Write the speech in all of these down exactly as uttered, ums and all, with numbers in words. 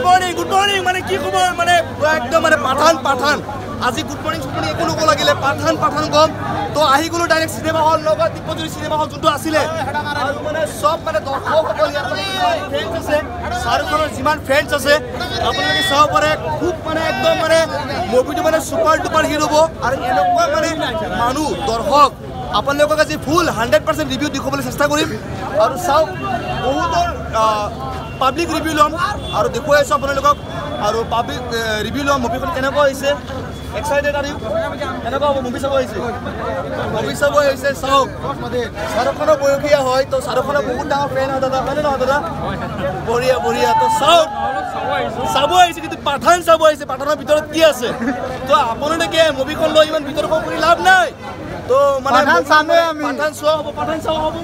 morning good morning মানে কি খবৰ মানে একদম মানে পাঠান পাঠান আজি গুড মৰ্নিং শুনি একো নকো লাগিলে পাঠান পাঠান কম তো আহি গলো ডাইৰেক্ট সিনেমা হল লগত দীপজুৰি সিনেমা হল যোনটো আছিলে আৰু মানে সব মানে দৰ্শকসকল ইয়াত ফ্ৰেণ্ডছ আছে শাহৰুখৰ যিমান ফ্ৰেণ্ডছ আছে আপোনালোকে চাব পাৰে খুব মানে একদম মানে মুভিটো মানে সুপাৰ ডুপাৰ হিট হ'ব আৰু এনেকুৱা মানে মানুহ দৰ্শক আপোনালোকক আজি ফুল হাণ্ড্ৰেড পাৰ্চেণ্ট ৰিভিউ দেখুৱাবলৈ চেষ্টা কৰিম আৰু চাওক বহুতৰ পাব্লিক ৰিভিউ ল'ম আৰু দেখুৱাই আছোঁ আপোনালোকক আৰু পাব্লিক ৰিভিউ ল'ম মুভিখন কেনেকুৱা হৈছে এক্সাইটেড আৰু কেনেকুৱা হ'ব মুভি চাব আহিছে মুভি চাব আহিছে চাওক শাহৰুখৰ বয়সীয়া হয় তো শাহৰুখৰ বহুত ডাঙৰ ফেন হয় দাদা হয়নে নহয় দাদা বঢ়িয়া বঢ়িয়া তো চাওক চাব আহিছে কিন্তু পাঠান চাব আহিছে পাঠানৰ ভিতৰত কি আছে তো আপোনালোকে মুভিখন লৈ ইমান ভিতৰত কৰি লাভ নাই তো মানে পাঠান চোৱা হ'ব পাঠান চাব হ'ব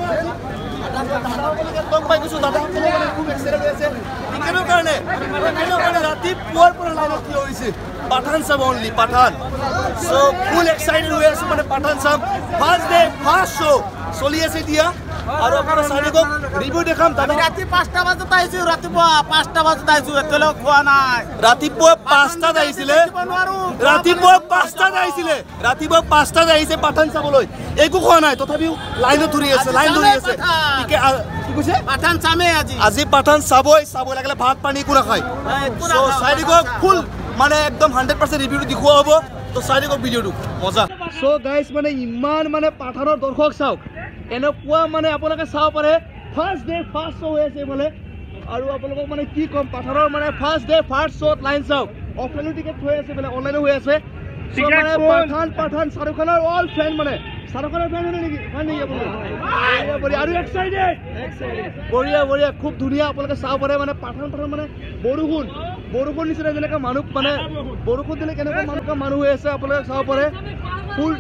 গম পাই গৈছো দাদা খুব এক্সাইটেড হৈ আছে টিকেটৰ কাৰণে টিকেটৰ কাৰণে ৰাতিপুৱাৰ পৰা লাইনত থিয় হৈছে পাঠান চাব only Pathaan so full excited হৈ আছো মানে পাঠান চাম ফাৰ্ষ্ট ডে ফাৰ্ষ্ট শ্ব' চলি আছে এতিয়া আৰু আপোনাৰ চাৰিকক ৰিভিউ দেখাম দাদা ৰাতি পাঁচটা বজাত আহিছো ৰাতিপুৱা পাঁচটা বজাত আহিছো এতিয়ালৈ খোৱা নাই ৰাতিপুৱা পাঁচটাত আহিছিলে ৰাতিপুৱা পাঁচটাত আহিছিলে ৰাতিপুৱা পাঁচটাত আহিছে পাঠান চাবলৈ একো খোৱা নাই তথাপিও লাইনত ধৰি আছে লাইন ধৰি আছে কি কৈছে পাঠান চামে আজি আজি পাঠান চাবই চাব লাগিলে ভাত পানী একো নাখায় চ' চাৰিকক ফুল মানে একদম হাণ্ড্ৰেড পাৰ্চেণ্ট ৰিভিউটো দেখুওৱা হ'ব তো চাৰিকক ভিডিঅ'টো মজা চ' গাইজ মানে ইমান মানে পাঠানৰ দৰ্শক চাওক এনেকুৱা মানে আপোনালোকে চাব পাৰে ফাৰ্ষ্ট ডে ফাৰ্ষ্ট শ্ব' হৈ আছে বোলে আৰু আপোনালোকক মানে কি ক'ম পাঠানৰ মানে ফাৰ্ষ্ট ডে ফাৰ্ষ্ট শ্ব'ত লাইন চাওক অফলাইনো টিকেট হৈ আছে বোলে অনলাইনো হৈ আছে চ' মানে পাঠান পাঠান শাহৰুখ খানৰ অল ফ্ৰেণ্ড মানে শাহৰুখ খানৰ ফ্ৰেণ্ড হয় নেকি হয় নেকি আপোনালোক আৰু এক্সাইটেড বঢ়িয়া বঢ়িয়া খুব ধুনীয়া আপোনালোকে চাব পাৰে মানে পাঠান পাঠান মানে বৰষুণ বৰষুণ নিচিনা যেনেকৈ মানুহ মানে বৰষুণ দিলে কেনেকুৱা মানুহ মানুহ হৈ আছে আপোনালোকে চাব পাৰে ফুল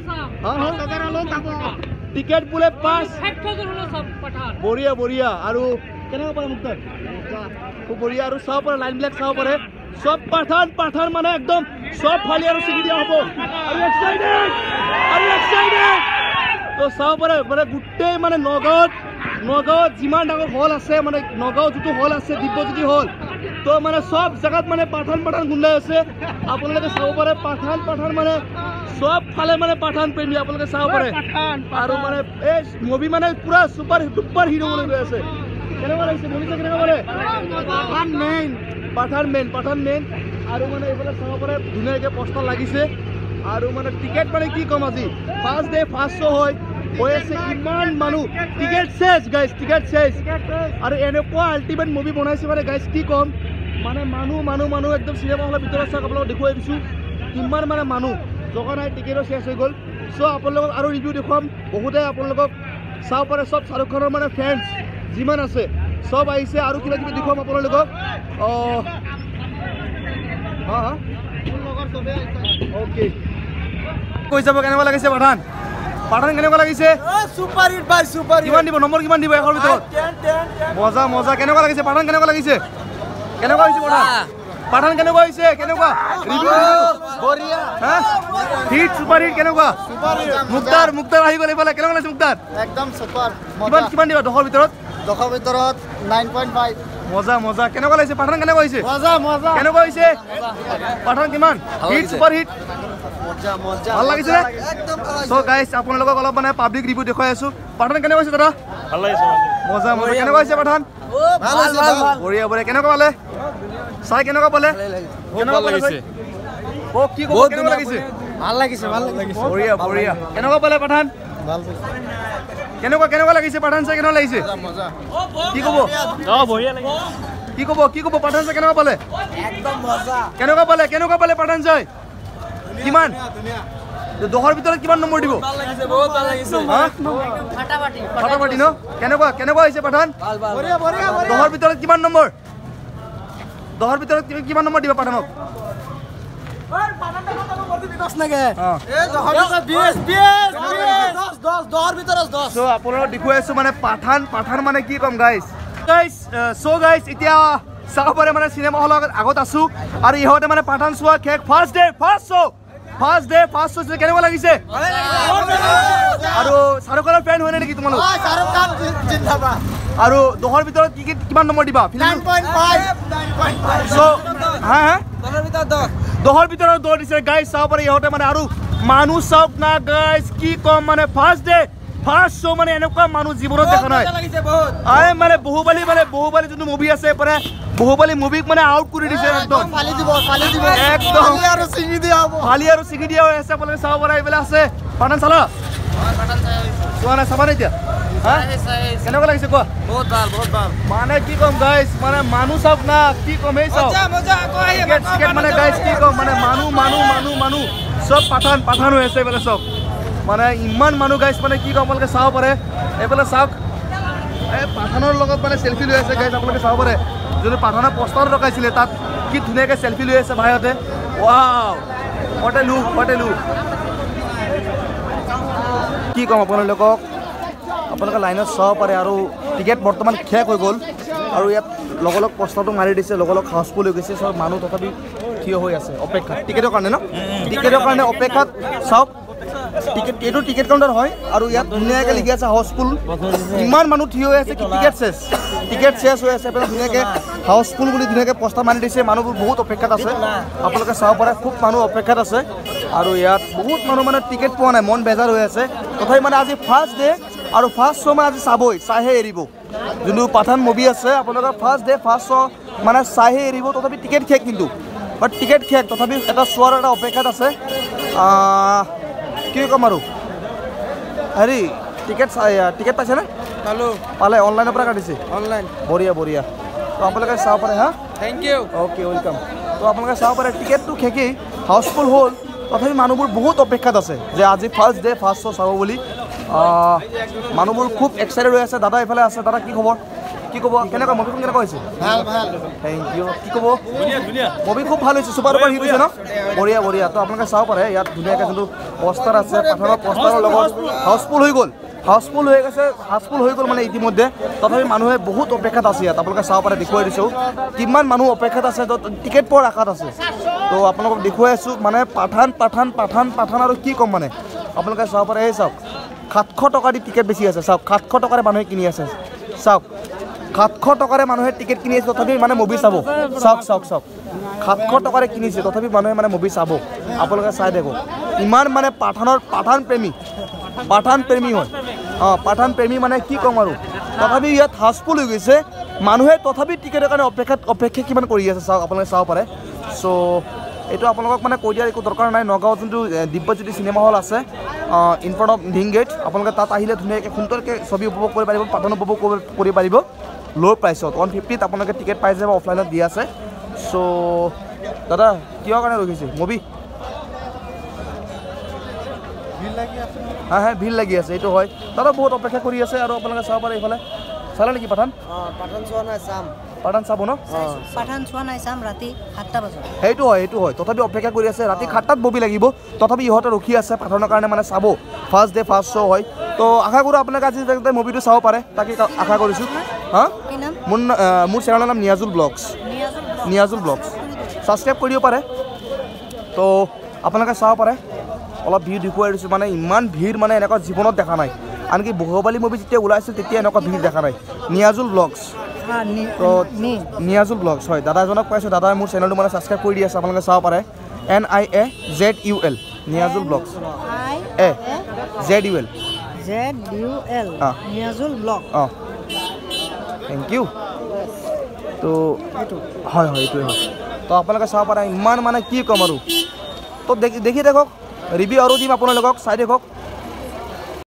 টিকেট বোলে পাঁচ বঢ়িয়া বঢ়িয়া আৰু কেনেকুৱা পাৰে মুক্তাৰ খুব বঢ়িয়া আৰু চাব পাৰে লাইনবিলাক চাব পাৰে সব পাঠান পাঠান মানে একদম সব ফালি আৰু ছিগি দিয়া হ'ব আৰু এক্সাইটেড আৰু এক্সাইটেড তো চাব পাৰে মানে গোটেই মানে নগাঁৱত নগাঁৱত যিমান ডাঙৰ হল আছে মানে নগাঁৱত যিটো হল আছে দিব্যজ্যোতি হল তো মানে সব জেগাত মানে পাঠান পাঠান গুন্দাই আছে আপোনালোকে চাব পাৰে পাঠান পাঠান মানে সব ফালে মানে পাঠান প্ৰেমী আপোনালোকে চাব পাৰে আৰু মানে এই মুভি মানে পুৰা ছুপাৰ ডুপাৰ হিৰো বুলি গৈ আছে কেনেকুৱা লাগিছে মুভিটো কেনেকুৱা পাৰে পাঠান মেইন পাঠান মেইন পাঠান মেইন আৰু মানে এইফালে চাব পাৰে ধুনীয়াকৈ পোষ্টাৰ লাগিছে আৰু মানে টিকেট মানে কি ক'ম আজি ফাৰ্ষ্ট ডে ফাৰ্ষ্ট শ্ব' হয় হৈ আছে ইমান মানুহ ticket check guys ticket check আৰু এনেকুৱা আল্টিমেট মুভি বনাইছে মানে গাইজ কি ক'ম মানে মানুহ মানুহ মানুহ একদম চিনেমা হলৰ ভিতৰত চাওক আপোনালোকক দেখুৱাই দিছোঁ কিমান মানে মানুহ জগা নাই টিকেটো চেছ হৈ গ'ল চ' আপোনালোকক আৰু ৰিভিউ দেখুৱাম বহুতে আপোনালোকক চাব পাৰে চব শ্বাহৰুখ খানৰ মানে ফ্ৰেণ্ডছ যিমান আছে চব আহিছে আৰু কিবা কিবি দেখুৱাম আপোনালোকক হা হা অ'কে কৈ যাব কেনেকুৱা লাগিছে পাঠান পাঠান কেনেকুৱা লাগিছে ছুপাৰ হিট বাই ছুপাৰ কিমান দিব নম্বৰ কিমান দিব এশৰ ভিতৰত মজা মজা কেনেকুৱা লাগিছে পাঠান কেনেকুৱা লাগিছে কেনেকুৱা হৈছে পাঠান পাঠান কেনেকুৱা হৈছে কেনেকুৱা ৰিভিউ বঢ়িয়া হা হিট ছুপাৰ হিট কেনেকুৱা মুক্তাৰ মুক্তাৰ আহি গ'ল এইফালে কেনেকুৱা লাগিছে মুক্তাৰ একদম ছুপাৰ কিমান কিমান দিব দহৰ ভিতৰত দহৰ ভিতৰত নাইন পইণ্ট ফাইভ মজা মজা কেনেকুৱা লাগিছে পাঠান কেনেকুৱা হৈছে মজা মজা কেনেকুৱা হৈছে পাঠান কিমান হিট ছুপাৰ হিট ভাল লাগিছে চ' গাইজ আপোনালোকক অলপ মানে পাব্লিক ৰিভিউ দেখুৱাই আছো পাঠান কেনেকুৱা হৈছে দাদা ভাল লাগিছে মজা মজা কেনেকুৱা হৈছে পাঠান বঢ়িয়া বঢ়িয়া কেনেকুৱা পালে চাই কেনেকুৱা পালে কেনেকুৱা লাগিছে অ কি ক'ব কেনেকুৱা লাগিছে ভাল লাগিছে ভাল লাগিছে বঢ়িয়া বঢ়িয়া কেনেকুৱা পালে পাঠান ভাল কেনেকুৱা কেনেকুৱা লাগিছে পাঠান চাই কেনেকুৱা লাগিছে কি ক'ব অ বঢ়িয়া লাগিছে কি ক'ব কি ক'ব পাঠান চাই কেনেকুৱা পালে একদম মজা কেনেকুৱা পালে কেনেকুৱা পালে পাঠান চাই কিমান দহৰ ভিতৰত কিমান নম্বৰ দিব ভাল লাগিছে বহুত ভাল লাগিছে ফাটাফাটি ফাটাফাটি ন কেনেকুৱা কেনেকুৱা হৈছে পাঠান বঢ়িয়া বঢ়িয়া দহৰ ভিতৰত কিমান নম্বৰ দহৰ ভিতৰত কিমান নম্বৰ দিব পাঠানক আপোনালোকক দেখুৱাই আছো মানে পাঠান পাঠান মানে কি ক'ম গাইজ গাইজ চ' গাইজ এতিয়া চাব পাৰে মানে চিনেমা হলৰ আগত আছো আৰু ইহঁতে মানে পাঠান চোৱা শেষ first day first show' first day first শ্ব'ত কেনেকুৱা লাগিছে আৰু শাহৰুখ খানৰ ফেন হয় নেকি তোমালোক আৰু দহৰ ভিতৰত কি কিমান নম্বৰ দিবা দহৰ ভিতৰত দহ দিছে গাইজ চাব পাৰে ইহঁতে মানে আৰু মানুহ চাওক না গাইজ কি কম মানে ফাৰ্ষ্ট ডে ফাৰ্ষ্ট শ্ব' মানে এনেকুৱা মানুহ জীৱনত দেখা নাই আই মানে বহুবালি মানে বহুবালি যোনটো মুভি আছে মানে বহুবালি মুভিক মানে আউট কৰি দিছে একদম একদম ফালি আৰু ছিঙি দিয়া হৈ আছে আপোনালোকে চাব পাৰে এইবিলাক আছে পাঠান চালা চোৱা নাই চাবা নাই এতিয়া কেনেকুৱা লাগিছে কোৱা মানে কি কম গাইজ মানে মানুহ চাওক না কি কম এই চাওক মানে গাইজ কি কম মানে মানুহ মানুহ মানুহ মানুহ চব পাঠান পাঠান হৈ আছে এইফালে চব মানে ইমান মানুহ গাইজ মানে কি কম আপোনালোকে চাব পাৰে এইফালে চাওক এই পাঠানৰ লগত মানে চেল্ফি লৈ আছে গাইজ আপোনালোকে চাব পাৰে যোনটো পাঠানৰ পষ্টাৰ ৰখাইছিলে তাত কি ধুনীয়াকৈ চেল্ফি লৈ আছে ভাইহঁতে wow what a look what a look কি ক'ম আপোনালোকক আপোনালোকে লাইনত চাব পাৰে আৰু টিকেট বৰ্তমান শেষ হৈ গ'ল আৰু ইয়াত লগৰ লগ পষ্টাৰটো মাৰি দিছে লগৰ লগ হাউচফুল হৈ গৈছে চব মানুহ তথাপি থিয় হৈ আছে অপেক্ষাত টিকেটৰ কাৰণে ন টিকেটৰ কাৰণে অপেক্ষাত চাওক টিকেট এইটো টিকেট কাউণ্টাৰ হয় আৰু ইয়াত ধুনীয়াকৈ লিখি আছে হাউচফুল ইমান মানুহ থিয় হৈ আছে কি টিকেট চেছ টিকেট চেছ হৈ আছে ধুনীয়াকৈ হাউচফুল বুলি ধুনীয়াকৈ পষ্টাৰ মাৰি দিছে মানুহবোৰ বহুত অপেক্ষাত আছে আপোনালোকে চাব পাৰে খুব মানুহ অপেক্ষাত আছে আৰু ইয়াত বহুত মানুহ মানে টিকেট পোৱা নাই মন বেজাৰ হৈ আছে তথাপি মানে আজি ফাৰ্ষ্ট ডে আৰু ফাৰ্ষ্ট শ্ব' মানে আজি চাবই চাইহে এৰিব যোনটো পাঠান মুভি আছে আপোনালোকে ফাৰ্ষ্ট ডে ফাৰ্ষ্ট শ্ব' মানে চাইহে এৰিব তথাপি টিকেট শেষ কিন্তু বাট টিকেট শেষ তথাপি এটা চোৱাৰ এটা অপেক্ষাত আছে কি ক'ম আৰু হেৰি টিকেট টিকেট পাইছেনে পালে অনলাইনৰ পৰা কাটিছে অনলাইন বঢ়িয়া বঢ়িয়া তো আপোনালোকে চাব পাৰে হা থেংক ইউ অ'কে ৱেলকাম তো আপোনালোকে চাব পাৰে টিকেটটো শেষেই হাউচফুল হ'ল তথাপি মানুহবোৰ বহুত অপেক্ষাত আছে যে আজি ফাৰ্ষ্ট ডে ফাৰ্ষ্ট শ্ব' চাব বুলি মানুহবোৰ খুব এক্সাইটেড হৈ আছে দাদা এইফালে আছে দাদা কি খবৰ কি ক'ব কেনেকুৱা মুভিখন কেনেকুৱা হৈছে থেংক ইউ কি ক'ব মুভি খুব ভাল হৈছে ছুপাৰ ডুপাৰ হিট হৈছে ন বঢ়িয়া বঢ়িয়া তো আপোনালোকে চাব পাৰে ইয়াত ধুনীয়াকৈ যোনটো পষ্টাৰ আছে পাঠানৰ পষ্টাৰৰ লগত হাউচফুল হৈ গ'ল হাউচফুল হৈ গৈছে হাউচফুল হৈ গ'ল মানে ইতিমধ্যে তথাপি মানুহে বহুত অপেক্ষাত আছে ইয়াত আপোনালোকে চাব পাৰে দেখুৱাই দিছোঁ কিমান মানুহ অপেক্ষাত আছে তো টিকেট পোৱাৰ আশাত আছে তো আপোনালোকক দেখুৱাই আছোঁ মানে পাঠান পাঠান পাঠান পাঠান আৰু কি ক'ম মানে আপোনালোকে চাব পাৰে এই চাওক সাতশ টকা দি টিকেট বেছি আছে চাওক সাতশ টকাৰে মানুহে কিনি আছে চাওক সাতশ টকাৰে মানুহে টিকেট কিনি আছে তথাপি মানে মুভি চাব চাওক চাওক চাওক সাতশ টকাৰে কিনিছে তথাপি মানুহে মানে মুভি চাব আপোনালোকে চাই দেখক ইমান মানে পাঠানৰ পাঠান প্ৰেমী পাঠান প্ৰেমী হয় অঁ পাঠান প্ৰেমী মানে কি ক'ম আৰু তথাপি ইয়াত হাউচফুল হৈ গৈছে মানুহে তথাপি টিকেটৰ কাৰণে অপেক্ষাত অপেক্ষা কিমান কৰি আছে চাওক আপোনালোকে চাব পাৰে চ' এইটো আপোনালোকক মানে কৈ দিয়াৰ একো দৰকাৰ নাই নগাঁৱত যোনটো দিব্যজ্যোতি চিনেমা হল আছে in front of Dhing gate আপোনালোকে তাত আহিলে ধুনীয়াকৈ সুন্দৰকৈ ছবি উপভোগ কৰিব পাৰিব পাঠান উপভোগ কৰিব পাৰিব ল' প্ৰাইচত ওৱান ফিফটিত আপোনালোকে টিকেট পাই যাব অফলাইনত দি আছে চ' দাদা কিহৰ কাৰণে ৰখিছে মুভি হা হা ভিৰ লাগি আছে এইটো হয় দাদা বহুত অপেক্ষা কৰি আছে আৰু আপোনালোকে চাব পাৰে এইফালে চালে নেকি পাঠান পাঠান চোৱা নাই চাম পাঠান চাব ন পাঠান চোৱা নাই চাম ৰাতি সাতটা বজাত সেইটো হয় সেইটো হয় তথাপি অপেক্ষা কৰি আছে ৰাতি সাতটাত মুভি লাগিব তথাপি ইহঁতে ৰখি আছে পাঠানৰ কাৰণে মানে চাব ফাৰ্ষ্ট ডে ফাৰ্ষ্ট শ্ব' হয় তো আশা কৰোঁ আপোনালোকে আজি মুভিটো চাব পাৰে তাকে আশা কৰিছোঁ হা মোৰ মোৰ চেনেলৰ নাম Niazul vlogs Niazul vlogs subscribe কৰি দিব পাৰে তো আপোনালোকে চাব পাৰে অলপ ভিৰ দেখুৱাই দিছোঁ মানে ইমান ভিৰ মানে এনেকুৱা জীৱনত দেখা নাই আনকি বহুবালি মুভি যেতিয়া ওলাইছিল তেতিয়া এনেকুৱা ভিৰ দেখা নাই নিয়াজুল ব্লগছ তো নিয়াজুল ব্লগছ হয় দাদা এজনক পাইছোঁ দাদাই মোৰ চেনেলটো মানে ছাবস্ক্ৰাইব কৰি দি আছে আপোনালোকে চাব পাৰে N I A Z U L Niazul vlogs A Z U L Z U L Niazul vlog অঁ থেংক ইউ তো হয় হয় এইটোৱে হয় তো আপোনালোকে চাব পাৰে ইমান মানে কি ক'ম আৰু তো দেখি দেখি দেখক ৰিভিউ আৰু দিম আপোনালোকক চাই দেখক